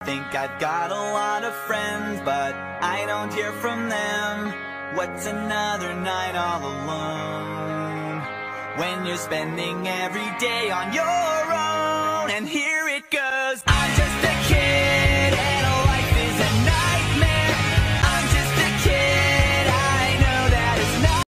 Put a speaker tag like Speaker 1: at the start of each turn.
Speaker 1: Think I've got a lot of friends, but I don't hear from them. What's another night all alone, when you're spending every day on your